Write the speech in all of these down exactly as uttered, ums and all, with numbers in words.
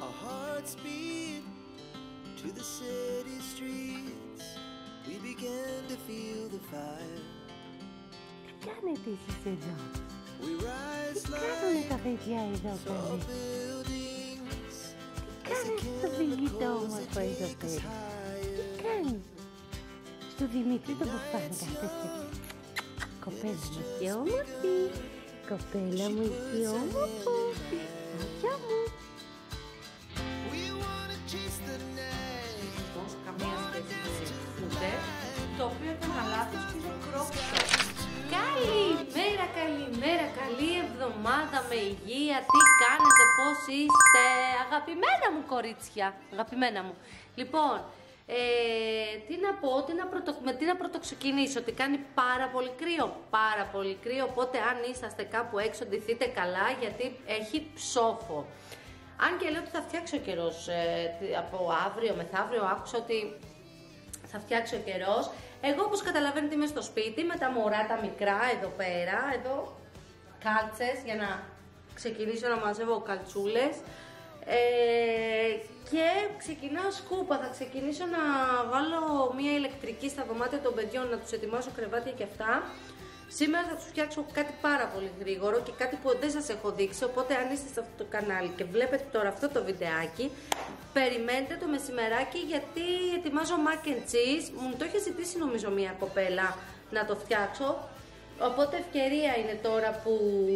Our hearts beat to the city streets. We began to feel the fire. Τι κάνετε εσείς εδώ? We rise Τι κάνουνε τα παιδιά εδώ tall πέρα? buildings. Τι κάνεις στο Δημήτρη όμορφο εδώ πέρα? Τι κάνεις? Στο Δημήτρη τον Μπουφάν κάθεσαι. Κοπέλα μου και όμορφη. Κοπέλα μου και όμορφη. Αγιά μου. Καμία σχέση ούτε, το οποίο ήταν λάθος και είναι κρόψο. Καλημέρα, καλημέρα, καλή εβδομάδα με υγεία. Τι κάνετε, πώς είστε, αγαπημένα μου κορίτσια, αγαπημένα μου. Λοιπόν, ε, τι να πω, τι να πρωτο, με τι να πρωτοξεκινήσω, ότι κάνει πάρα πολύ κρύο, πάρα πολύ κρύο, οπότε αν είσαστε κάπου έξω ντυθείτε καλά γιατί έχει ψόφο. Αν και λέω ότι θα φτιάξει ο καιρός ε, από αύριο μεθαύριο, άκουσα ότι θα φτιάξει ο καιρός. Εγώ όπως καταλαβαίνετε είμαι στο σπίτι με τα μωρά τα μικρά εδώ πέρα, εδώ κάλτσες για να ξεκινήσω να μαζεύω καλτσούλες. Ε, και ξεκινάω σκούπα, θα ξεκινήσω να βάλω μια ηλεκτρική στα δωμάτια των παιδιών, να τους ετοιμάσω κρεβάτια και αυτά. Σήμερα θα τους φτιάξω κάτι πάρα πολύ γρήγορο και κάτι που δεν σας έχω δείξει, οπότε αν είστε σε αυτό το κανάλι και βλέπετε τώρα αυτό το βιντεάκι, περιμένετε το μεσημεράκι γιατί ετοιμάζω mac and cheese, μου το έχει ζητήσει νομίζω μια κοπέλα να το φτιάξω, οπότε ευκαιρία είναι τώρα που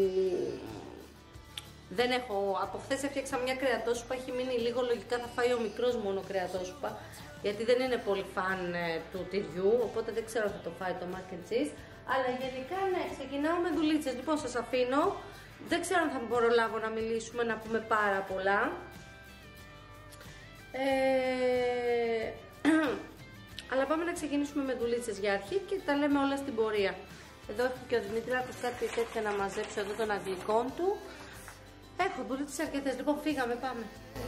δεν έχω, από χθες έφτιαξα μια κρεατόσουπα, έχει μείνει λίγο, λογικά θα φάει ο μικρός μόνο κρεατόσουπα, γιατί δεν είναι πολύ φαν του τυριού, οπότε δεν ξέρω αν θα το φάει το mac and cheese. Αλλά γενικά ναι, ξεκινάω με δουλίτσες. Λοιπόν, σας αφήνω. Δεν ξέρω αν θα προλάβω να μιλήσουμε, να πούμε πάρα πολλά. Ε... Αλλά πάμε να ξεκινήσουμε με δουλίτσες για αρχή και τα λέμε όλα στην πορεία. Εδώ έχω και ο Δημήτρης κάτι τέτοια να μαζέψω εδώ των αγγλικών του. Έχω δουλίτσες αρκετές. Λοιπόν, φύγαμε, πάμε.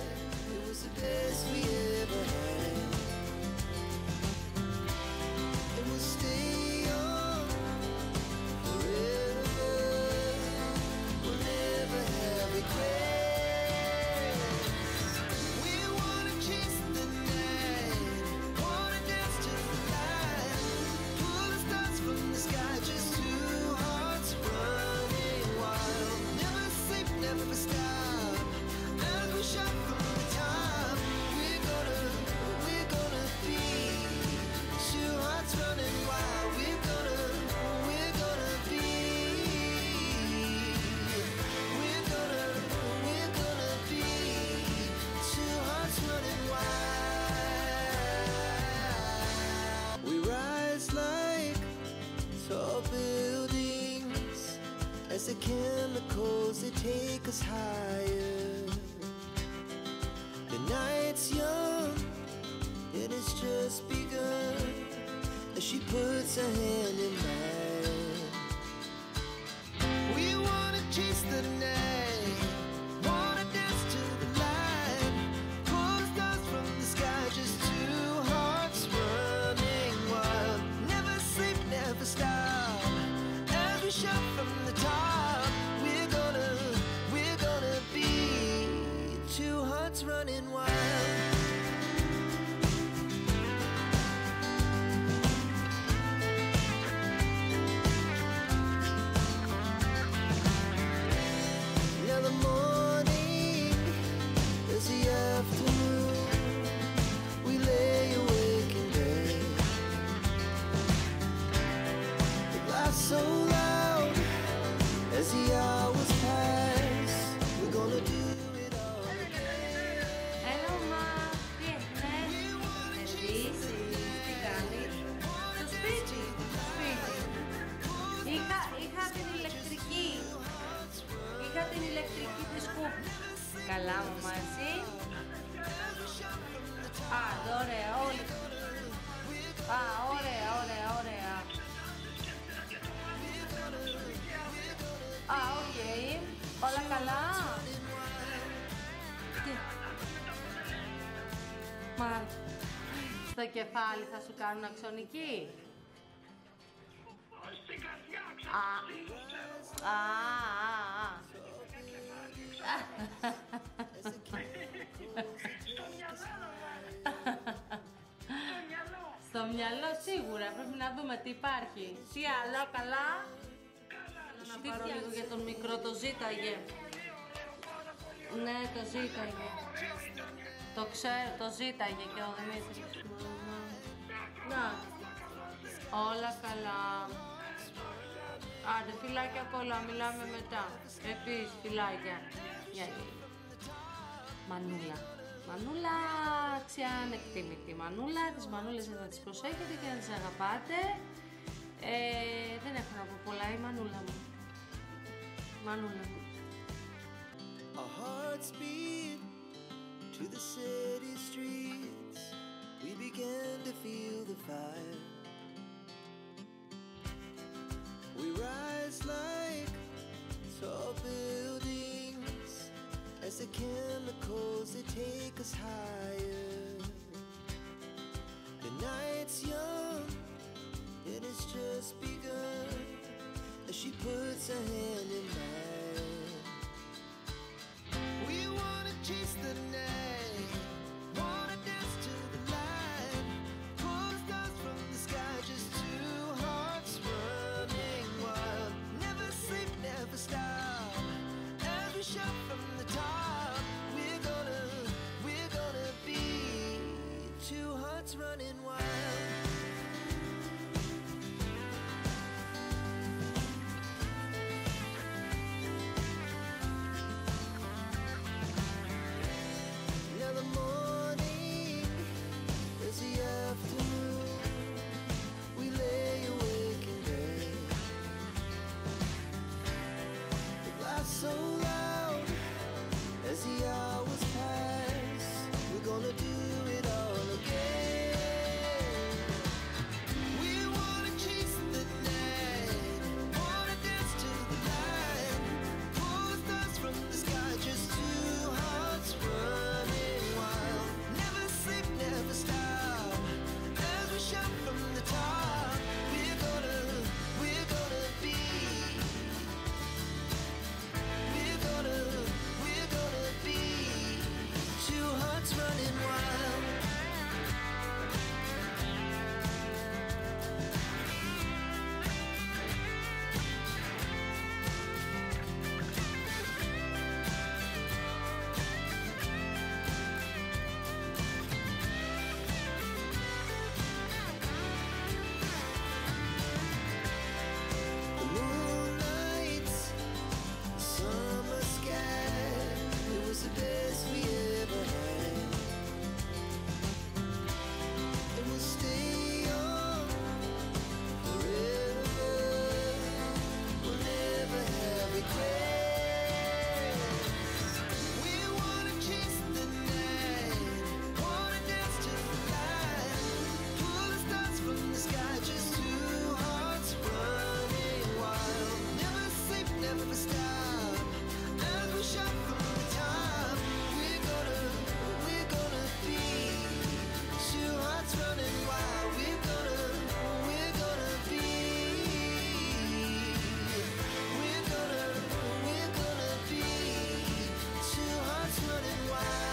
As the chemicals, they take us higher. The night's young, and it's just begun. As she puts her hand in mine, we wanna chase the night, wanna dance to the light, pull the stars from the sky, just two hearts running wild. Never sleep, never stop, as we shout from the top. Running wild. Now the morning is the afternoon. We lay awake in bed. The glass so loud as the hours pass. We're gonna do Είχα την ηλεκτρική της σκούπ. Καλά μου μαζί. Α, ωραία, όλοι. Α, ωραία, ωραία, ωραία. Α, οκ. Okay. Όλα καλά. Τι. Μα, στο κεφάλι θα σου κάνουν αξονική. Α, α, α, α. μυαλό σίγουρα. Πρέπει να δούμε τι υπάρχει. Τι άλλο, καλά. Να πάρω λίγο για τον μικρό, το ζήταγε. Ναι, το ζήταγε. Το ξέρω, το ζήταγε και ο Δημήτρης. Να, όλα καλά. Άντε, φιλάκια πολλά, μιλάμε μετά. Επίσης, φιλάκια. Γεια. Μανούλα. Μανούλα, αξιανεκτήμητη μανούλα. Τις μανούλες να τις προσέχετε και να τις αγαπάτε. Ε, δεν έχω να πω πολλά, η μανούλα μου. Μανούλα μου. Our hearts beat to the city streets. We began to feel the fire. We rise like tall buildings as the chemicals they take us higher. The night's young and it's just begun as she puts her hand in mine. We wanna chase the night, wanna dance to the light, pull the stars from the sky, just two hearts running wild. Never sleep, never stop, as we shout from the top. We're gonna, we're gonna be two hearts running wild. Now the morning is the afternoon. We lay awake in bed. The glass so loud as the hours pass. We're gonna do it all again. We wanna chase the night, wanna dance to the light, pull the stars from the sky, just two hearts running wild. Never sleep, never stop, as we shout from the top. We're gonna, we're gonna be, we're gonna, we're gonna be two hearts running wild. The moonlight, the summer sky, it was the best we ever had. And we'll stay young forever. We'll never have regrets. We wanna chase the night, wanna dance to the light, pull the stars from the sky, just two hearts running wild. Never sleep, never stop, as we shout from the top. We're gonna, we're gonna be two hearts running wild. We're gonna, we're gonna be, we're gonna, we're gonna be two hearts running wild.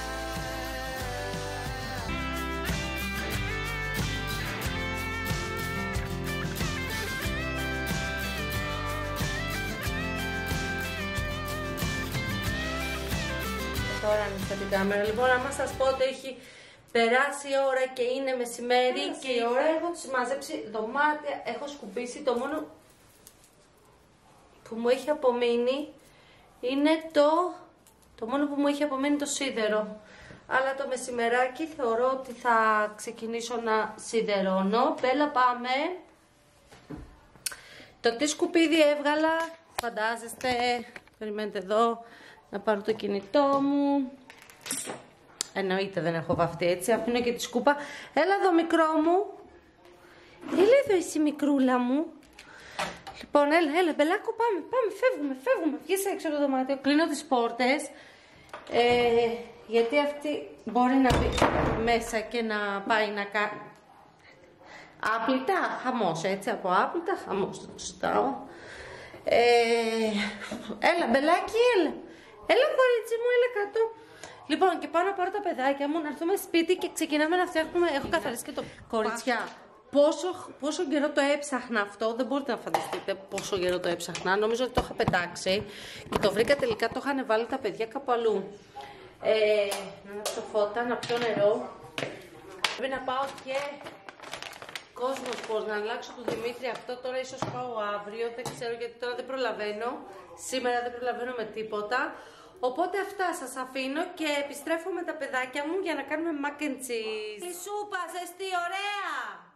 Τώρα άνοιξα την κάμερα. Λοιπόν, άμα σας πω ότι έχει περάσει η ώρα και είναι μεσημέρι και η ώρα έχω μαζέψει δωμάτια, έχω σκουπίσει. Το μόνο που μου έχει απομείνει είναι το... Το μόνο που μου έχει απομείνει το σίδερο. Αλλά το μεσημεράκι θεωρώ ότι θα ξεκινήσω να σιδερώνω. Μπέλα, πάμε. Το τι σκουπίδι έβγαλα, φαντάζεστε, περιμένετε εδώ, να πάρω το κινητό μου. Εννοείται δεν έχω βαφτεί έτσι, αφήνω και τη σκούπα. Έλα εδώ μικρό μου. Έλα εδώ εσύ μικρούλα μου. Λοιπόν, έλα, έλα, μπελάκο, πάμε, πάμε, φεύγουμε, φεύγουμε. Βγες έξω από το δωμάτιο, κλείνω τις πόρτες. Ε, γιατί αυτή μπορεί να μπει μέσα και να πάει να κάνει άπλυτα, χαμός, έτσι, από άπλυτα, χαμός, το ζητάω. Ε, έλα, μπελάκι, έλα. Έλα, κορίτσι μου, έλα κάτω. Λοιπόν, και πάω να πάρω τα παιδάκια μου, να έρθουμε σπίτι και ξεκινάμε να φτιάχνουμε. Έχω καθαρίσει και το κοριτσιά. πόσο, πόσο καιρό το έψαχνα αυτό, δεν μπορείτε να φανταστείτε πόσο καιρό το έψαχνα. Νομίζω ότι το είχα πετάξει και το βρήκα τελικά, το είχαν βάλει τα παιδιά κάπου αλλού. Ε, να ανάψω φώτα, να πιω νερό. Πρέπει να πάω και κόσμος πώς, να αλλάξω του Δημήτρη αυτό, τώρα ίσως πάω αύριο, δεν ξέρω γιατί τώρα δεν προλαβαίνω. Σήμερα δεν προλαβαίνω με τίποτα. Οπότε αυτά, σας αφήνω και επιστρέφω με τα παιδάκια μου για να κάνουμε mac and cheese. Τι σούπα, ζεστή, ωραία!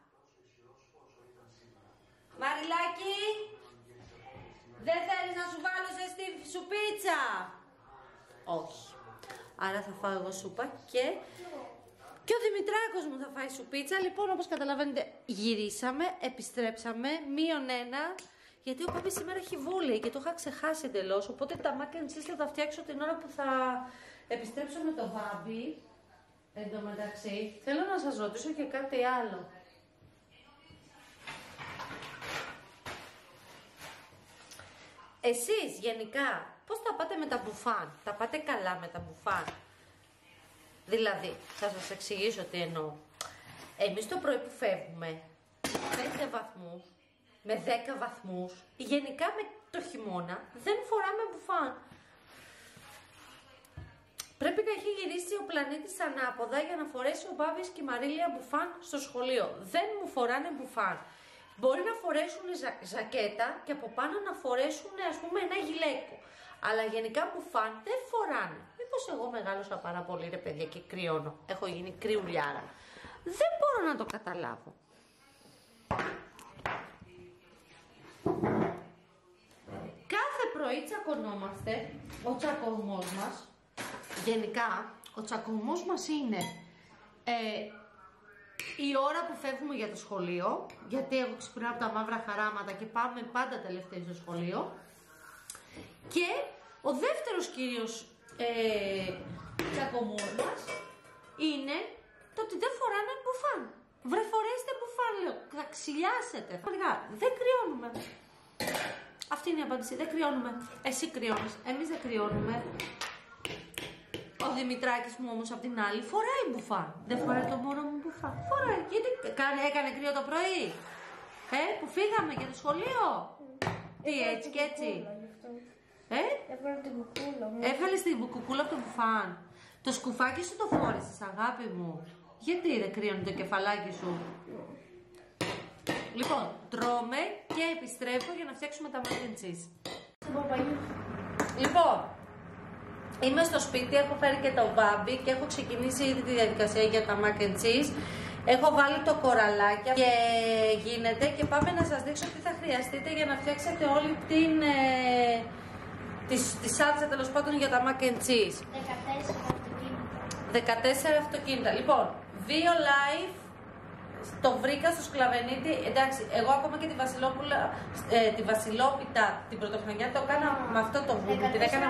Μαριλάκι, δεν θέλεις να σου βάλω ζεστή σουπίτσα? Όχι. Άρα θα φάω εγώ σούπα και... Και ο Δημητράκος μου θα φάει σουπίτσα. Λοιπόν, όπως καταλαβαίνετε, γυρίσαμε, επιστρέψαμε, μείον ένα. Γιατί ο Πάπης σήμερα έχει βόλεϊ και το είχα ξεχάσει εντελώς. Οπότε τα mac and cheese θα τα φτιάξω την ώρα που θα επιστρέψω με το Βάμπι. Εν τω μεταξύ, θέλω να σας ρωτήσω και κάτι άλλο. Εσείς γενικά πώς τα πάτε με τα μπουφάν? Τα πάτε καλά με τα μπουφάν? Δηλαδή, θα σας εξηγήσω τι εννοώ. Εμείς το πρωί που φεύγουμε, πέντε βαθμούς, με δέκα βαθμούς, γενικά με το χειμώνα, δεν φοράμε μπουφάν. Πρέπει να έχει γυρίσει ο πλανήτης ανάποδα για να φορέσει ο Μπάβης και η Μαρίλια μπουφάν στο σχολείο. Δεν μου φοράνε μπουφάν. Μπορεί να φορέσουν ζα, ζακέτα και από πάνω να φορέσουν, ας πούμε, ένα γυλαίκο. Αλλά γενικά μπουφάν δεν φοράνε. Μήπως εγώ μεγάλωσα πάρα πολύ, ρε παιδιά, και κρυώνω. Έχω γίνει κρυουλιάρα. Δεν μπορώ να το καταλάβω. Κάθε πρωί τσακωνόμαστε. Ο τσακωμός μας, γενικά, ο τσακωμός μας είναι ε, η ώρα που φεύγουμε για το σχολείο, γιατί εγώ ξυπνάω από τα μαύρα χαράματα και πάμε πάντα τελευταίοι στο σχολείο. Και ο δεύτερος κυρίως ε, τσακωμός μας είναι το ότι δεν φοράνε μπουφάν. Βρε, φορέστε μπουφάν, λέω, θα ξυλιάσετε. Δεν κρυώνουμε. Αυτή είναι η απάντηση, δεν κρυώνουμε. Εσύ κρυώνεις, εμείς δεν κρυώνουμε. Ο Δημητράκης μου όμως απ' την άλλη φοράει μπουφάν. Δεν φοράει το μόνο μου μπουφάν. Φοράει, γιατί έκανε κρύο το πρωί. Ε, που φύγαμε για το σχολείο. Τι, έτσι και έτσι. Ε? Έβαλε την κουκούλα μου. Έβαλες την κουκούλα από το μπουφάν. Το σκουφάκι σου το φόρεσες, αγάπη μου. Γιατί δεν κρύωνε το κεφαλάκι σου? Λοιπόν, τρώμε και επιστρέφω για να φτιάξουμε τα mac and cheese. Λοιπόν, είμαι στο σπίτι, έχω φέρει και το Βάμπι και έχω ξεκινήσει ήδη τη διαδικασία για τα mac and cheese. Έχω βάλει το κοραλάκι και γίνεται και πάμε να σας δείξω τι θα χρειαστείτε για να φτιάξετε όλη την... Ε, τη, τη σάλτσα τέλος πάντων για τα mac and cheese. δεκατέσσερα αυτοκίνητα. δεκατέσσερα αυτοκίνητα. Λοιπόν, Βίο Life το βρήκα στο Σκλαβενίτη. Εντάξει, εγώ ακόμα και τη Βασιλόπουλα, ε, τη Βασιλόπιτα την πρωτοχρονιά το έκανα με αυτό το βούτυρο. Την έκανα...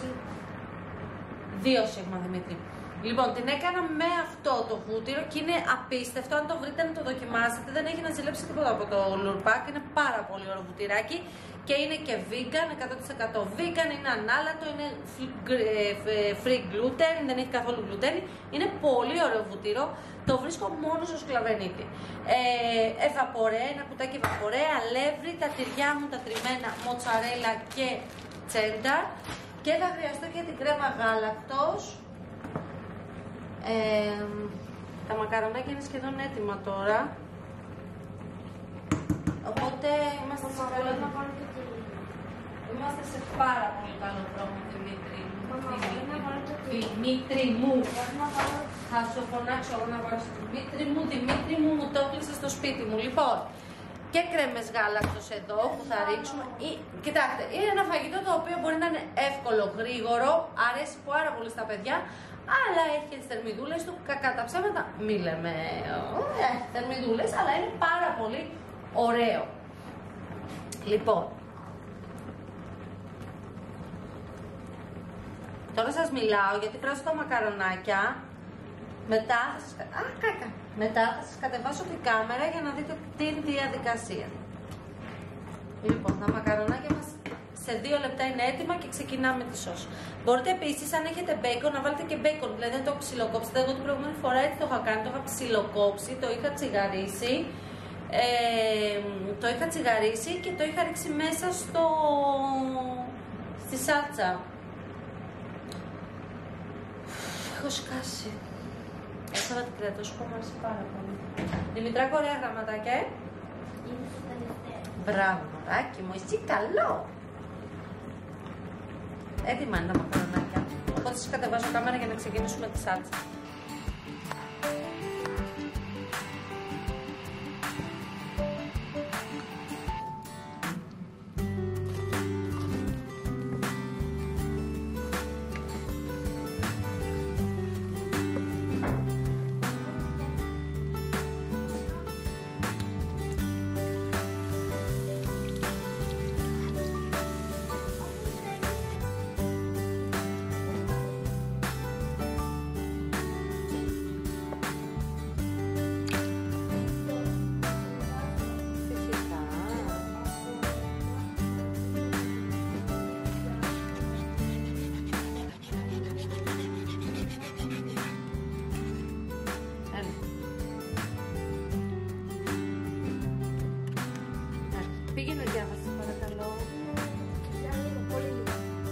Δύο σίγμα, Δημήτρη. Λοιπόν, την έκανα με αυτό το βούτυρο και είναι απίστευτο. Αν το βρείτε να το δοκιμάσετε, δεν έχει να ζηλέψει τίποτα από το λουρπάκ. Είναι πάρα πολύ ωραίο βουτυράκι και είναι και vegan, εκατό τοις εκατό vegan, είναι ανάλατο, είναι free gluten, δεν έχει καθόλου γλουτένι. Είναι πολύ ωραίο βουτύρο. Το βρίσκω μόνο στο Σκλαβενίτη. Ε, ευαπορέ, ένα κουτάκι ευαπορέ, αλεύρι, τα τυριά μου τα τριμμένα, μοτσαρέλα και τσένταρ. Και θα χρειαστώ και την κρέμα γάλακτος. Ε, τα μακαρονάκια είναι σχεδόν έτοιμα τώρα. Οπότε είμαστε σε, καλό... είμαστε σε πάρα πολύ καλό δρόμο, Δημήτρη. Δημήτρη μου. Θα σου φωνάξω εγώ να βάλω στο Δημήτρη μου. Δημήτρη μου, μου το έκλεισε στο σπίτι μου. Λοιπόν, και κρέμες γάλακτος εδώ που θα ρίξουμε. Ή, κοιτάξτε, είναι ένα φαγητό το οποίο μπορεί να είναι εύκολο, γρήγορο, αρέσει πάρα πολύ στα παιδιά, αλλά έχει και τις θερμιδούλες του. Κακά τα ψέματα, μη λέμε ε, θερμιδούλες, αλλά είναι πάρα πολύ ωραίο. Λοιπόν, τώρα σας μιλάω γιατί πράσω τα μακαρονάκια. Μετά θα σας... Α, κάκα. Μετά θα σας κατεβάσω την κάμερα για να δείτε την διαδικασία. Λοιπόν, τα μακαρονάκια μας σε δύο λεπτά είναι έτοιμα και ξεκινάμε τη σως. Μπορείτε επίσης, αν έχετε μπέικον, να βάλετε και μπέικον. Δηλαδή δεν το ψιλοκόψετε. Εγώ την προηγούμενη φορά έτσι το είχα κάνει, το είχα ψιλοκόψει, το είχα τσιγαρίσει Ε, το είχα τσιγαρίσει και το είχα ρίξει μέσα στο... στη σάλτσα. Έχω σκάσει. Έσαβα την κρέατο, σου πω, μου άρεσε πάρα πολύ. Δημητράκο, ωραία γραμματάκια, ε. Είναι στο τελευταίο. Μπράβο, μωράκι μου, εσύ καλό. Έτοιμα είναι τα μακαρονάκια. Οπότε σας κατεβάζω κάμερα για να ξεκινήσουμε τη σάλτσα. Πήγαινε διάβαση, παρακαλώ. Πολύ λίγο.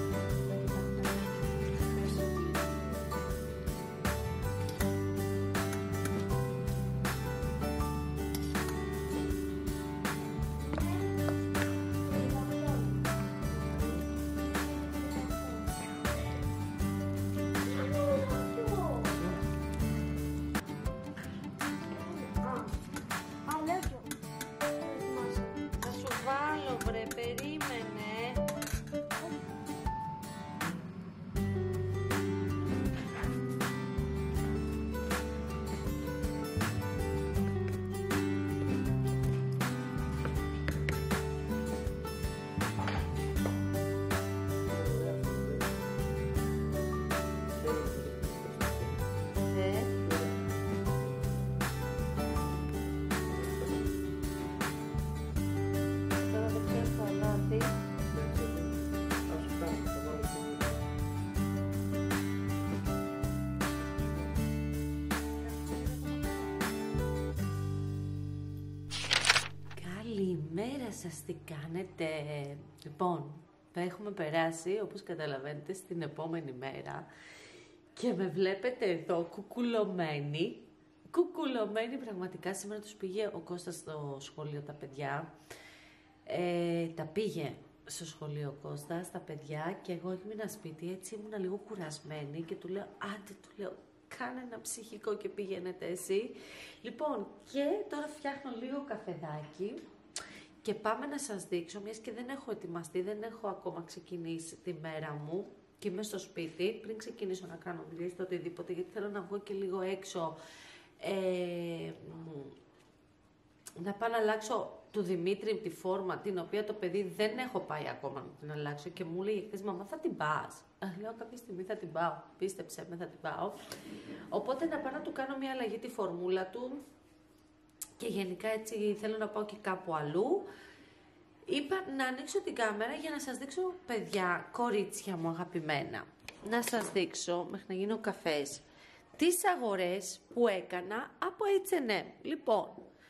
Θα σου βάλω, βρε, περίμενε. Ε. Τώρα δεν ξέρω το αλάτι. Καλημέρα σας, τι κάνετε? Λοιπόν, έχουμε περάσει, όπως καταλαβαίνετε, στην επόμενη μέρα και με βλέπετε εδώ κουκουλωμένη. Κουκουλωμένη πραγματικά. Σήμερα τους πήγε ο Κώστας στο σχολείο τα παιδιά. Ε, τα πήγε στο σχολείο ο Κώστας, τα παιδιά, και εγώ έμεινα σπίτι, έτσι ήμουνα λίγο κουρασμένη και του λέω, άντε, του λέω, κάνε ένα ψυχικό και πήγαινετε εσύ. Λοιπόν, και τώρα φτιάχνω λίγο καφεδάκι και πάμε να σας δείξω, μιας και δεν έχω ετοιμαστεί, δεν έχω ακόμα ξεκινήσει τη μέρα μου και είμαι στο σπίτι, πριν ξεκινήσω να κάνω δουλειές, το οτιδήποτε, γιατί θέλω να βγω και λίγο έξω, ε, να πάω να αλλάξω του Δημήτρη τη φόρμα, την οποία το παιδί δεν έχω πάει ακόμα να την αλλάξω και μου λέει χθες, μαμά, θα την πας? Λέω, κάποια στιγμή θα την πάω, πίστεψέ με, θα την πάω. Οπότε να πάω να του κάνω μια αλλαγή τη φορμούλα του και γενικά έτσι θέλω να πάω και κάπου αλλού. Είπα να ανοίξω την κάμερα για να σας δείξω, παιδιά, κορίτσια μου αγαπημένα, να σας δείξω, μέχρι να γίνει ο καφές, τις αγορές που έκανα από έιτς εντ εμ. Λοιπόν,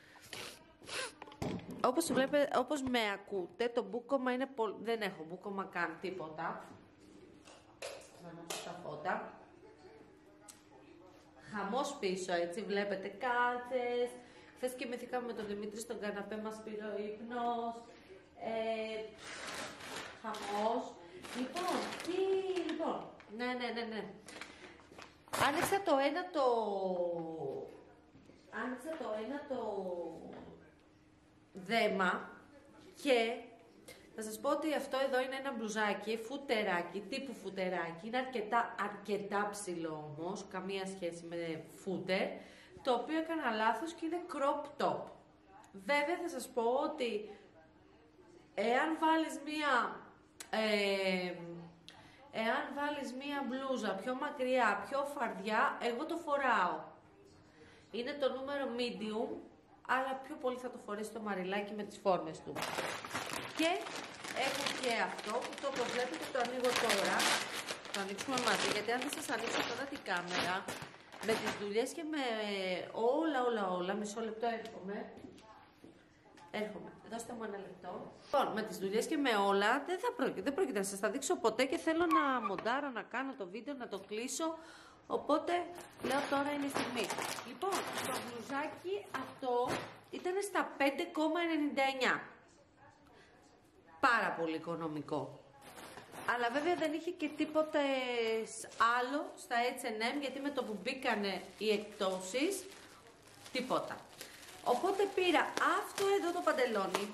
όπως βλέπετε, όπως με ακούτε, το μπούκομα είναι πολύ... Δεν έχω μπούκομα καν, τίποτα. Να ανάψω τα φώτα. Χαμός πίσω, έτσι, βλέπετε, κάτσες. Χθες κοιμηθήκαμε με τον Δημήτρη στον καναπέ, μας πήρε ο ύπνος. Ε, χαμός. Λοιπόν, τι... Λοιπόν, ναι, ναι, ναι, ναι. Άνοιξα το ένα το... Άνοιξα το ένα το... δέμα και θα σας πω ότι αυτό εδώ είναι ένα μπλουζάκι, φουτεράκι, τύπου φουτεράκι, είναι αρκετά, αρκετά ψηλό όμως, καμία σχέση με φούτερ, το οποίο έκανα λάθος και είναι crop top. Βέβαια θα σας πω ότι εάν βάλεις μία, ε, εάν βάλεις μία μπλούζα πιο μακριά, πιο φαρδιά, εγώ το φοράω. Είναι το νούμερο medium, αλλά πιο πολύ θα το φορέσει το μαριλάκι με τις φόρμες του. Και έχω και αυτό που το βλέπετε, το ανοίγω τώρα. Το ανοίξουμε μαζί, γιατί αν δεν σας ανοίξω τώρα την κάμερα, με τις δουλειές και με όλα όλα όλα, μισό λεπτό έρχομαι. έρχομαι. Δώστε μου ένα λεπτό. Λοιπόν, με τις δουλειές και με όλα δεν, θα πρόκειται, δεν πρόκειται να σας τα δείξω ποτέ και θέλω να μοντάρω, να κάνω το βίντεο, να το κλείσω. Οπότε λέω τώρα είναι η στιγμή. Λοιπόν, το μπλουζάκι αυτό ήταν στα πέντε κόμμα ενενήντα εννιά. Πάρα πολύ οικονομικό. Αλλά βέβαια δεν είχε και τίποτε άλλο στα έιτς εντ εμ, γιατί με το που μπήκανε οι εκπτώσεις, τίποτα. Οπότε πήρα αυτό εδώ το παντελόνι,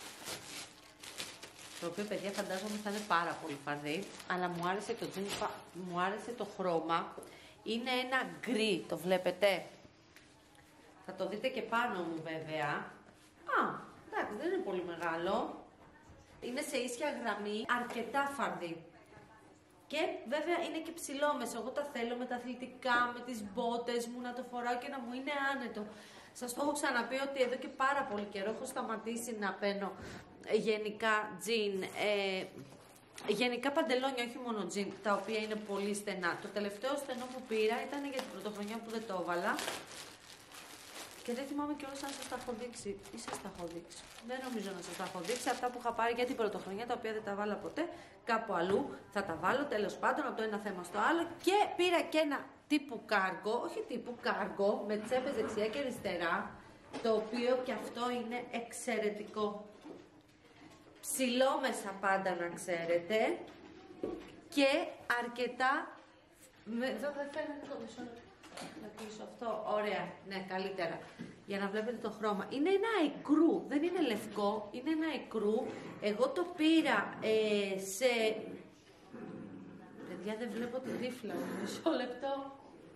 το οποίο παιδιά φαντάζομαι θα είναι πάρα πολύ φαρδί, αλλά μου άρεσε το τζιν, μου άρεσε το χρώμα. Είναι ένα γκρι, το βλέπετε. Θα το δείτε και πάνω μου βέβαια. Α, εντάξει, δεν είναι πολύ μεγάλο. Είναι σε ίσια γραμμή, αρκετά φαρδί. Και βέβαια είναι και ψηλόμεσο. Εγώ τα θέλω με τα αθλητικά, με τις μπότες μου, να το φοράω και να μου είναι άνετο. Σας το έχω ξαναπεί ότι εδώ και πάρα πολύ καιρό έχω σταματήσει να παίρνω γενικά τζιν, ε, γενικά παντελόνια, όχι μόνο τζιν, τα οποία είναι πολύ στενά. Το τελευταίο στενό που πήρα ήταν για την πρωτοχρονιά που δεν το έβαλα. Και δεν θυμάμαι κιόλας αν σας τα έχω δείξει ή σας τα έχω δείξει. Δεν νομίζω να σας τα έχω δείξει. Αυτά που είχα πάρει για την πρωτοχρονιά, τα οποία δεν τα βάλα ποτέ, κάπου αλλού θα τα βάλω. Τέλος πάντων, από το ένα θέμα στο άλλο. Και πήρα και ένα τύπου κάργο, όχι τύπου κάργο, με τσέπες δεξιά και αριστερά, το οποίο και αυτό είναι εξαιρετικό. Ψηλόμεσα πάντα να ξέρετε. Και αρκετά. Εδώ δεν φαίνεται το μισό. Να κλείσω αυτό, ωραία, ναι, καλύτερα, για να βλέπετε το χρώμα. Είναι ένα ικρού, δεν είναι λευκό, είναι ένα ικρού. Εγώ το πήρα ε, σε... Παιδιά, δεν βλέπω τη τύφλα μου, μισό λεπτό.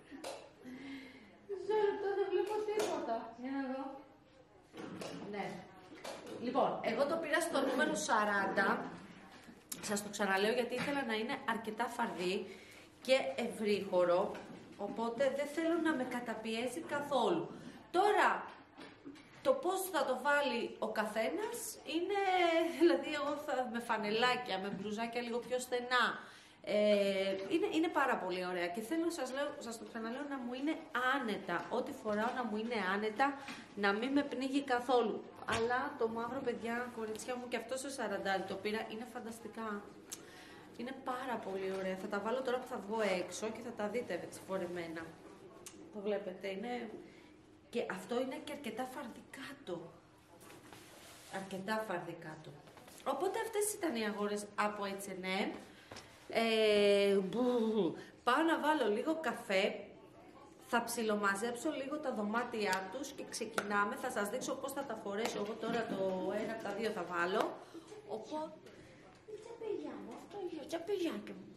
Μισό λεπτό, δεν βλέπω τίποτα. Για να δω. Ναι. Λοιπόν, εγώ το πήρα στο νούμερο σαράντα. Σας το ξαναλέω γιατί ήθελα να είναι αρκετά φαρδί και ευρύχωρο. Οπότε δεν θέλω να με καταπιέσει καθόλου. Τώρα, το πώς θα το βάλει ο καθένας είναι, δηλαδή εγώ θα με φανελάκια, με μπλουζάκια λίγο πιο στενά. Ε, είναι, είναι πάρα πολύ ωραία και θέλω, σας, λέω, σας το ξαναλέω, να μου είναι άνετα. Ό,τι φοράω να μου είναι άνετα, να μην με πνίγει καθόλου. Αλλά το μαύρο, παιδιά, κοριτσιά μου, και αυτό σε σαράντα το πήρα, είναι φανταστικά. Είναι πάρα πολύ ωραία. Θα τα βάλω τώρα που θα βγω έξω και θα τα δείτε έτσι φορεμένα. Το βλέπετε, είναι... Και αυτό είναι και αρκετά φαρδικάτο. Αρκετά φαρδικάτο. Οπότε αυτές ήταν οι αγόρες από έιτς εντ εμ. Ε, πάω να βάλω λίγο καφέ. Θα ψιλομαζέψω λίγο τα δωμάτια τους και ξεκινάμε. Θα σας δείξω πώς θα τα φορέσω. Εγώ τώρα το ένα από τα δύο θα βάλω. Οπότε... Τσαπελιά μου, αυτό είναι τσαπελιάκι μου.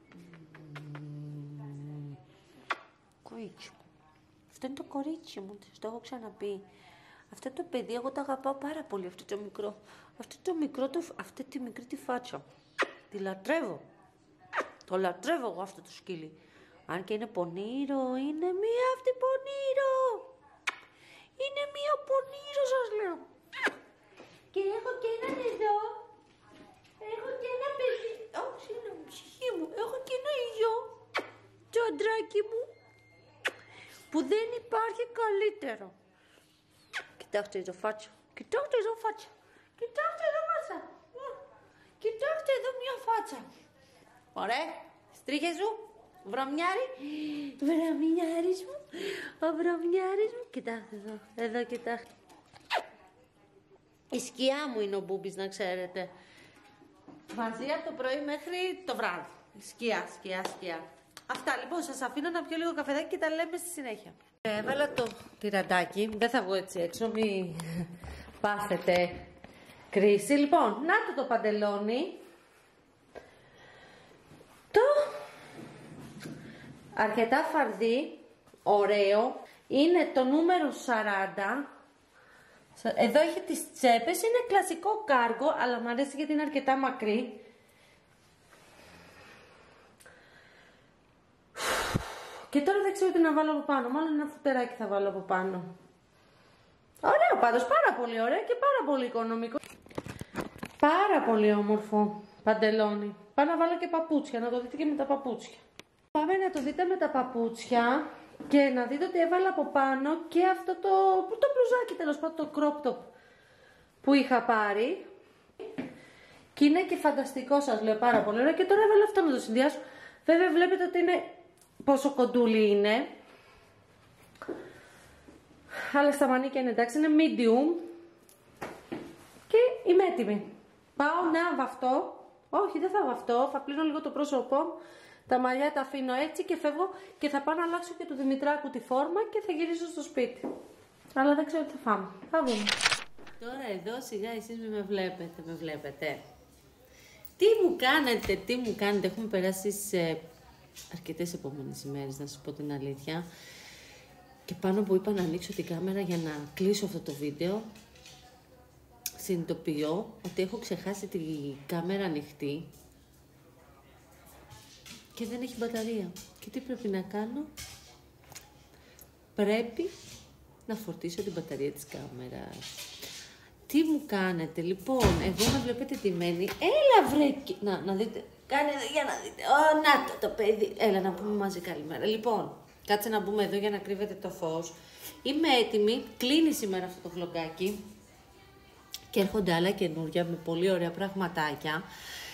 Κορίτσι μου. Αυτό είναι το κορίτσι μου, σας το έχω ξαναπεί. Αυτό το παιδί, εγώ το αγαπάω πάρα πολύ, αυτό το μικρό. Αυτό το μικρό, το, αυτή τη μικρή τη φάτσα. Τη λατρεύω. Το λατρεύω εγώ αυτό το σκύλι. Αν και είναι πονήρο, είναι μία αυτή πονήρο. Είναι μία πονήρο, σας λέω. Και έχω και έναν εδώ. Έχω και ένα παιδί. Όχι, είναι ψυχή μου. Έχω και ένα γιο. Το αντράκι μου. Που δεν υπάρχει καλύτερο. Κοιτάξτε εδώ φάτσα. Κοιτάξτε εδώ φάτσα. Κοιτάξτε εδώ φάτσα. Κοιτάξτε εδώ μια φάτσα. Ωραία. Στρίχες σου. Βρωμιάρι. Βρωμιάρις μου. Ο βρωμιάρις μου. Κοιτάξτε εδώ. Εδώ κοιτάξτε. Η σκιά μου είναι ο Μπούμπης, να ξέρετε. Μαζί από το πρωί μέχρι το βράδυ. Σκιά, σκιά, σκιά. Αυτά λοιπόν, σας αφήνω να πιω λίγο καφεδάκι και τα λέμε στη συνέχεια. Έβαλα το τυραντάκι, δεν θα βγω έτσι έξω, μην πάθετε κρίση. Λοιπόν, να το το παντελόνι. Το αρκετά φαρδί, ωραίο. Είναι το νούμερο σαράντα. Εδώ έχει τις τσέπες, είναι κλασικό κάργο, αλλά μου αρέσει γιατί είναι αρκετά μακρύ. Και τώρα δεν ξέρω τι να βάλω από πάνω, μάλλον ένα φουτεράκι θα βάλω από πάνω. Ωραίο πάντως, πάρα πολύ ωραίο και πάρα πολύ οικονομικό. Πάρα πολύ όμορφο παντελόνι. Πάω να βάλω και παπούτσια, να το δείτε και με τα παπούτσια. Πάμε να το δείτε με τα παπούτσια και να δείτε ότι έβαλα από πάνω και αυτό το, το μπλουζάκι, τέλος πάντων, το crop top. που είχα πάρει. Και είναι και φανταστικό, σας λέω, πάρα πολύ ωραίο. Και τώρα έβαλα αυτό να το συνδυάσω. Βέβαια βλέπετε ότι είναι πόσο κοντούλι είναι. Αλλά στα μανίκια είναι εντάξει, είναι medium. Και είμαι έτοιμη. Πάω να βαφτώ. Όχι, δεν θα βαφτώ, θα πλύνω λίγο το πρόσωπό μου. Τα μαλλιά τα αφήνω έτσι και φεύγω και θα πάω να αλλάξω και του Δημητράκου τη φόρμα και θα γυρίσω στο σπίτι. Αλλά δεν ξέρω τι θα φάμε. Θα δούμε. Τώρα εδώ σιγά εσείς με βλέπετε, με βλέπετε. Τι μου κάνετε, τι μου κάνετε. Έχουμε περάσει σε αρκετές επόμενες ημέρες, να σας πω την αλήθεια. Και πάνω που είπα να ανοίξω την κάμερα για να κλείσω αυτό το βίντεο, συνειδητοποιώ ότι έχω ξεχάσει την κάμερα ανοιχτή και δεν έχει μπαταρία. Και τι πρέπει να κάνω? Πρέπει να φορτίσω την μπαταρία της κάμερας. Τι μου κάνετε, λοιπόν, εγώ με βλέπετε τιμένη. Έλα βρε, να, να δείτε, κάνε εδώ για να δείτε. Ω, να το, το παιδί. Έλα να πούμε μαζί καλημέρα. Λοιπόν, κάτσε να μπούμε εδώ για να κρύβετε το φως. Είμαι έτοιμη, κλείνει σήμερα αυτό το βλογκάκι. Και έρχονται άλλα καινούργια με πολύ ωραία πραγματάκια.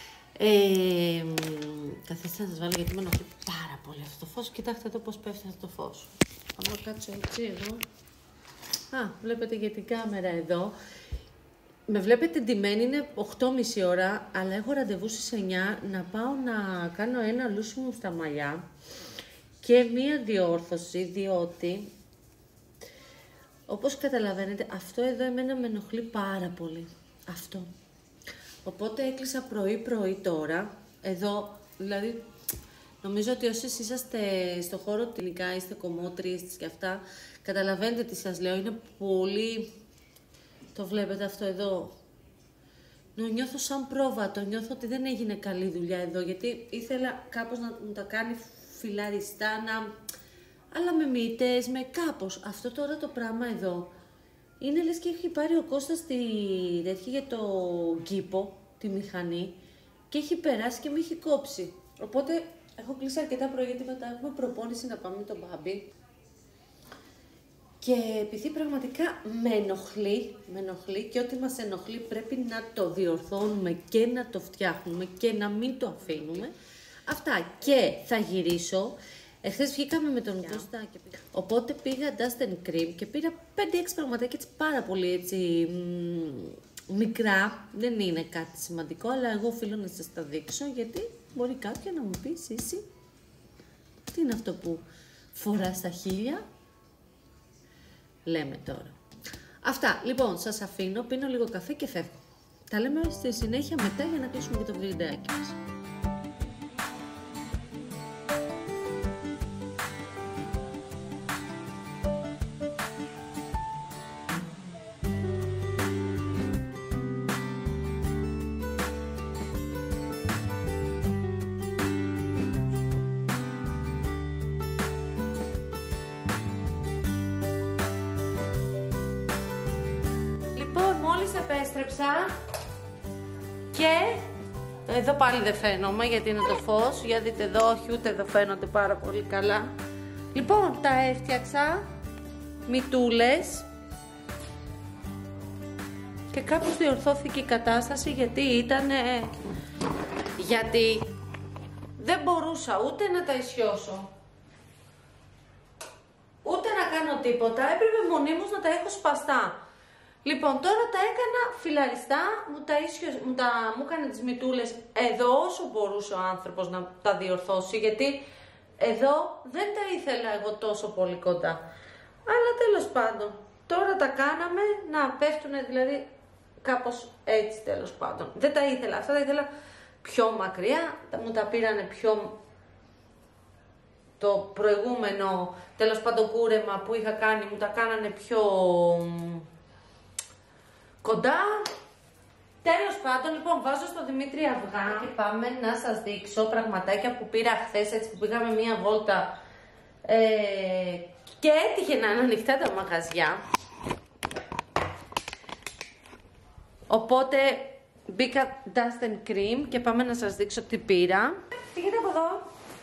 Ε, καθίστε να σας βάλω γιατί με ενοχλεί πάρα πολύ αυτό το φως. Κοιτάξτε εδώ πώς πέφτει αυτό το φως. Αν κάτσω έτσι εδώ. Α, βλέπετε για την κάμερα εδώ. Με βλέπετε ντυμένη, είναι οκτώ και μισή ώρα, αλλά έχω ραντεβού στις εννιά να πάω να κάνω ένα λούσιμο στα μαλλιά και μία διόρθωση, διότι όπως καταλαβαίνετε αυτό εδώ εμένα με ενοχλεί πάρα πολύ. Αυτό. Οπότε έκλεισα πρωί-πρωί τώρα, εδώ, δηλαδή νομίζω ότι όσοι είσαστε στο χώρο τελικά, είστε κομμότριες και αυτά, καταλαβαίνετε τι σας λέω, είναι πολύ... Το βλέπετε αυτό εδώ. Το νιώθω σαν πρόβατο, νιώθω ότι δεν έγινε καλή δουλειά εδώ, γιατί ήθελα κάπως να μου τα κάνει φιλαριστά, να... αλλά με μύτες, με κάπως. Αυτό τώρα το πράγμα εδώ, είναι λες και έχει πάρει ο Κώστας τη τέτοια για το κήπο, τη μηχανή, και έχει περάσει και με έχει κόψει. Οπότε έχω κλείσει αρκετά πρωί, γιατί μετά έχουμε προπόνηση να πάμε με τον Μπάμπη. Και επειδή πραγματικά με ενοχλεί, με ενοχλεί και ό,τι μας ενοχλεί πρέπει να το διορθώνουμε και να το φτιάχνουμε και να μην το αφήνουμε. Αυτά, και θα γυρίσω. Εχθές βγήκαμε με τον Κώστα και πήγα. Οπότε πήγα Dust and Cream και πήρα πέντε έξι πραγματάκια έτσι πάρα πολύ έτσι μ, μικρά. Δεν είναι κάτι σημαντικό, αλλά εγώ οφείλω να σας τα δείξω, γιατί μπορεί κάποια να μου πει Σύση, τι είναι αυτό που φοράς στα χείλια. Λέμε τώρα. Αυτά, λοιπόν, σας αφήνω, πίνω λίγο καφέ και φεύγω. Τα λέμε στη συνέχεια μετά για να κλείσουμε και το βιντεάκι μας. Επέστρεψα και εδώ πάλι δεν φαίνομαι γιατί είναι το φως. Για δείτε εδώ, όχι ούτε εδώ φαίνονται πάρα πολύ καλά. Λοιπόν, τα έφτιαξα μυτούλες και κάπως διορθώθηκε η κατάσταση, γιατί ήταν γιατί δεν μπορούσα ούτε να τα ισιώσω ούτε να κάνω τίποτα, έπρεπε μονίμως να τα έχω σπαστά. Λοιπόν, τώρα τα έκανα φιλαριστά, μου, τα ίσιο, μου, τα, μου έκανε τις μυτούλες εδώ όσο μπορούσε ο άνθρωπος να τα διορθώσει, γιατί εδώ δεν τα ήθελα εγώ τόσο πολύ κοντά. Αλλά τέλος πάντων, τώρα τα κάναμε να πέφτουν, δηλαδή κάπως έτσι τέλος πάντων. Δεν τα ήθελα, αυτά τα ήθελα πιο μακριά, μου τα πήρανε πιο... Το προηγούμενο, τέλος πάντων, κούρεμα που είχα κάνει, μου τα κάνανε πιο... κοντά. Τέλος πάντων, λοιπόν, βάζω στο Δημήτρη αυγά και πάμε να σας δείξω πραγματάκια που πήρα χθες, έτσι που πήγαμε μία βόλτα ε, και έτυχε να είναι ανοιχτά τα μαγαζιά. Οπότε μπήκα Dust and Cream και πάμε να σας δείξω τι πήρα. Φύγετε από εδώ.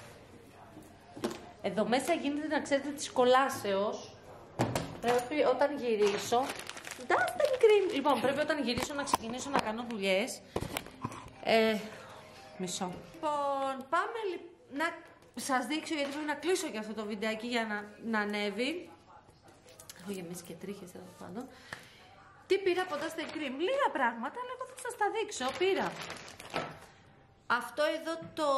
Εδώ μέσα γίνεται, να ξέρετε, της κολάσεως. Πρέπει όταν γυρίσω Dust and Cream. cream. Λοιπόν, πρέπει όταν γυρίσω να ξεκινήσω να κάνω δουλειές. Ε, μισό. Λοιπόν, πάμε να σας δείξω, γιατί πρέπει να κλείσω και αυτό το βιντεάκι για να, να ανέβει. Έχω γεμίσει και τρίχες εδώ πάντων. Τι πήρα από τα Dust and Cream? Λίγα πράγματα, αλλά εγώ θα σας τα δείξω. Πήρα αυτό εδώ το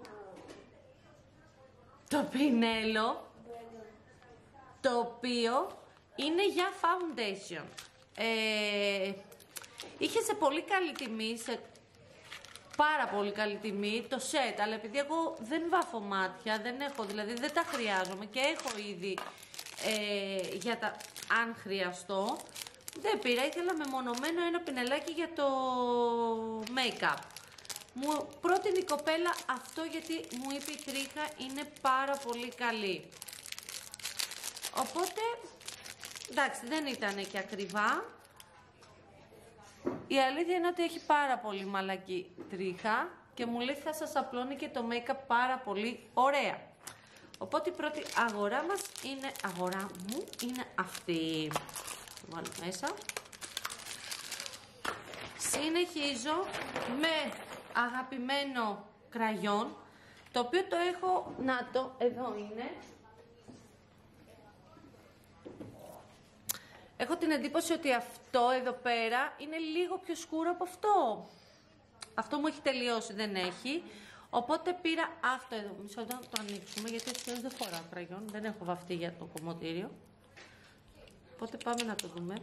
το πινέλο, το οποίο είναι για foundation. Ε, είχε σε πολύ καλή τιμή, σε πάρα πολύ καλή τιμή το set, αλλά επειδή εγώ δεν βάφω μάτια, δεν έχω, δηλαδή δεν τα χρειάζομαι και έχω ήδη ε, για τα, αν χρειαστώ, δεν πήρα, ήθελα μεμονωμένο ένα πινελάκι για το make-up. Μου πρότεινε η κοπέλα αυτό γιατί μου είπε η τρίχα είναι πάρα πολύ καλή. Οπότε, εντάξει, δεν ήταν και ακριβά. Η αλήθεια είναι ότι έχει πάρα πολύ μαλακή τρίχα και μου λέει θα σας απλώνει και το make-up πάρα πολύ ωραία. Οπότε η πρώτη αγορά μας είναι, αγορά μου, είναι αυτή. Το βάλω μέσα. Συνεχίζω με αγαπημένο κραγιόν, το οποίο το έχω, να το, εδώ είναι. Έχω την εντύπωση ότι αυτό εδώ πέρα είναι λίγο πιο σκούρο από αυτό. Αυτό μου έχει τελειώσει, δεν έχει. Οπότε πήρα αυτό εδώ. Μισό να το ανοίξουμε, γιατί έτσι δεν φοράω κραγιόν, δεν έχω βαφτεί για το κομμωτήριο. Οπότε πάμε να το δούμε.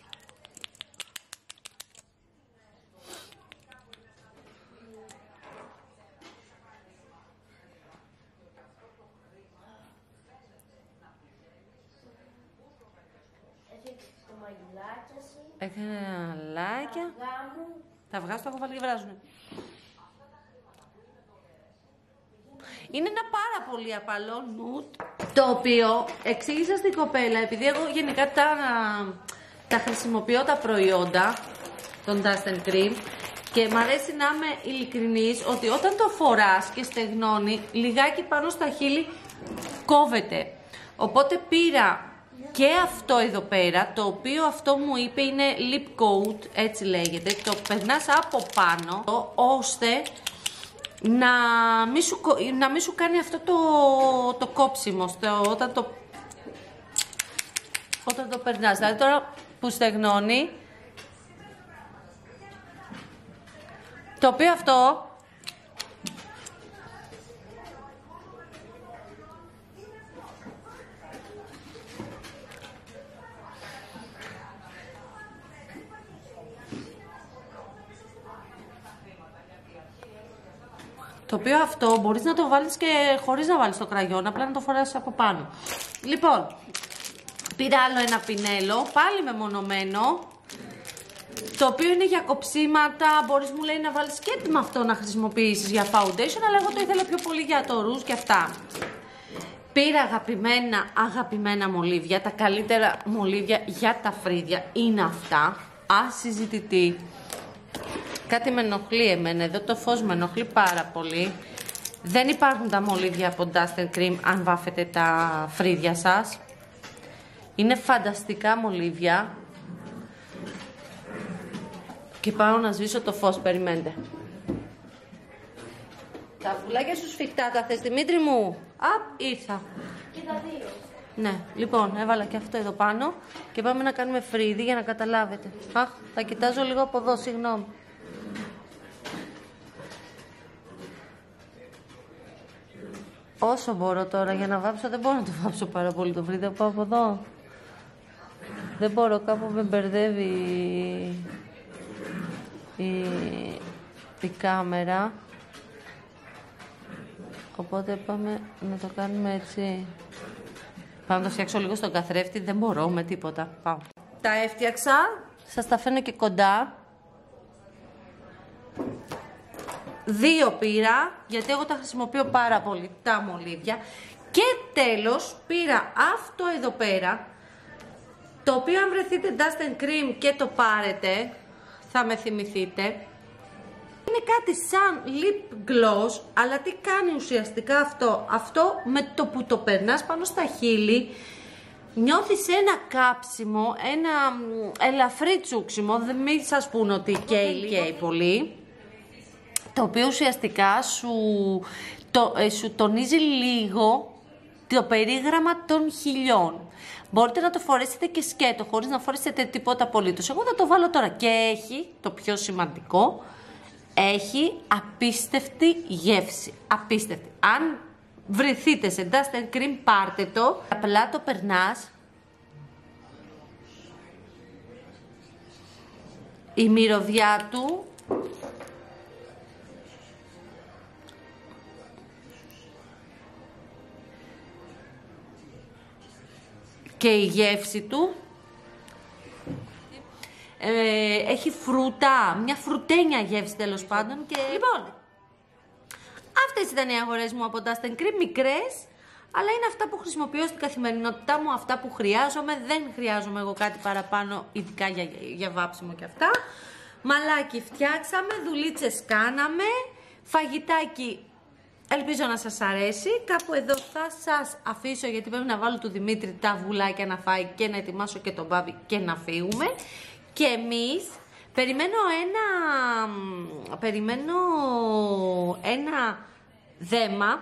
Έχει αλάκια. Τα αυγά σου τα έχω βάλει και βράζουνε. Είναι ένα πάρα πολύ απαλό νουτ, το οποίο εξήγησα στην κοπέλα, επειδή εγώ γενικά τα, τα χρησιμοποιώ τα προϊόντα των Dust and Cream και μ' αρέσει να είμαι ειλικρινής ότι όταν το φοράς και στεγνώνει, λιγάκι πάνω στα χείλη κόβεται. Οπότε πήρα και αυτό εδώ πέρα, το οποίο αυτό μου είπε είναι lip coat, έτσι λέγεται, το περνάς από πάνω, ώστε να μην σου, να μην σου κάνει αυτό το, το κόψιμο, στο, όταν το, όταν το περνάς. Δηλαδή τώρα που στεγνώνει, το οποίο αυτό Το οποίο αυτό μπορείς να το βάλεις και χωρίς να βάλεις το κραγιόν, απλά να το φοράσεις από πάνω. Λοιπόν, πήρα άλλο ένα πινέλο, πάλι μεμονωμένο, το οποίο είναι για κοψίματα, μπορείς μου λέει να βάλεις και με αυτό να χρησιμοποιήσεις για foundation, αλλά εγώ το ήθελα πιο πολύ για το ρούζ και αυτά. Πήρα αγαπημένα, αγαπημένα μολύβια, τα καλύτερα μολύβια για τα φρύδια είναι αυτά, ασυζητητή. Κάτι με ενοχλεί εμένα, εδώ το φως με ενοχλεί πάρα πολύ. Δεν υπάρχουν τα μολύβια από Dust and Cream αν βάφετε τα φρύδια σας. Είναι φανταστικά μολύβια. Και πάω να σβήσω το φως, περιμένετε. Τα πουλάκια σου σφιχτά τα θες, Δημήτρη μου? Απ, ήρθα. Και τα δύο. Ναι, λοιπόν, έβαλα και αυτό εδώ πάνω και πάμε να κάνουμε φρύδι για να καταλάβετε. Αχ, θα κοιτάζω λίγο από εδώ, συγγνώμη. Όσο μπορώ τώρα για να βάψω, δεν μπορώ να το βάψω πάρα πολύ το φρύδι, πάω από εδώ. Δεν μπορώ, κάπου με μπερδεύει η, η κάμερα. Οπότε πάμε να το κάνουμε έτσι. Πάμε να το φτιάξω λίγο στον καθρέφτη, δεν μπορώ με τίποτα. Πάω. Τα έφτιαξα, σας τα φέρνω και κοντά. Δύο πήρα, γιατί εγώ τα χρησιμοποιώ πάρα πολύ, τα μολύβια. Και τέλος πήρα αυτό εδώ πέρα, το οποίο αν βρεθείτε Dust and Cream και το πάρετε, θα με θυμηθείτε. Είναι κάτι σαν lip gloss, αλλά τι κάνει ουσιαστικά αυτό? Αυτό με το που το περνάς πάνω στα χείλη, Νιώθεις ένα κάψιμο, ένα ελαφρύ τσούξιμο, δεν μην σας πούνε ότι καίει, καίει πολύ, το οποίο ουσιαστικά σου, το, ε, σου τονίζει λίγο το περίγραμμα των χιλιών. Μπορείτε να το φορέσετε και σκέτο, χωρίς να φορέσετε τίποτα απολύτως. Εγώ θα το βάλω τώρα και έχει, το πιο σημαντικό, έχει απίστευτη γεύση. Απίστευτη. Αν βρεθείτε σε Dust and Cream, πάρτε το. Απλά το περνάς. Η μυρωδιά του και η γεύση του ε, έχει φρούτα, μια φρουτένια γεύση τέλος πάντων. Και λοιπόν, αυτές ήταν οι αγορές μου από Dust and Cream, μικρές, αλλά είναι αυτά που χρησιμοποιώ στην καθημερινότητά μου, αυτά που χρειάζομαι. Δεν χρειάζομαι εγώ κάτι παραπάνω, ειδικά για, για βάψιμο και αυτά. Μαλάκι φτιάξαμε, δουλίτσες κάναμε, φαγητάκι. Ελπίζω να σας αρέσει. Κάπου εδώ θα σας αφήσω, γιατί πρέπει να βάλω του Δημήτρη τα βουλάκια να φάει και να ετοιμάσω και τον Μπάμπη και να φύγουμε. Και εμείς περιμένω ένα, περιμένω ένα δέμα,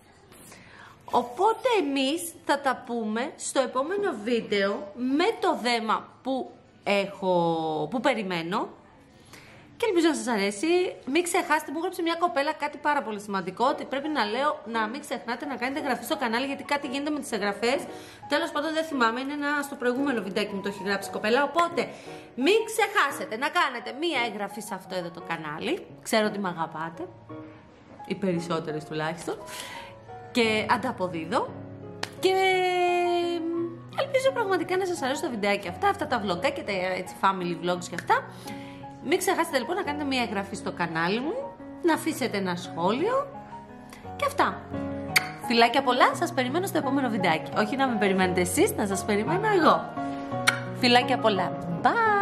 οπότε εμείς θα τα πούμε στο επόμενο βίντεο με το δέμα που έχω, που περιμένω. Και ελπίζω να σας αρέσει. Μην ξεχάσετε, μου έγραψε μια κοπέλα κάτι πάρα πολύ σημαντικό, ότι πρέπει να λέω να μην ξεχνάτε να κάνετε εγγραφή στο κανάλι, γιατί κάτι γίνεται με τις εγγραφές. Τέλος πάντων δεν θυμάμαι, είναι ένα στο προηγούμενο βιντεάκι μου το έχει γράψει η κοπέλα. Οπότε μην ξεχάσετε να κάνετε μία εγγραφή σε αυτό εδώ το κανάλι. Ξέρω ότι με αγαπάτε, οι περισσότερες τουλάχιστον, και ανταποδίδω. Και ελπίζω πραγματικά να σας αρέσει το βιντεάκι αυτά, αυτά τα vlogάκια, τα έτσι family vlogs και αυτά. Μην ξεχάσετε λοιπόν να κάνετε μια εγγραφή στο κανάλι μου, να αφήσετε ένα σχόλιο και αυτά. Φιλάκια πολλά, σας περιμένω στο επόμενο βιντεάκι. Όχι να με περιμένετε εσείς, να σας περιμένω εγώ. Φιλάκια πολλά. Bye!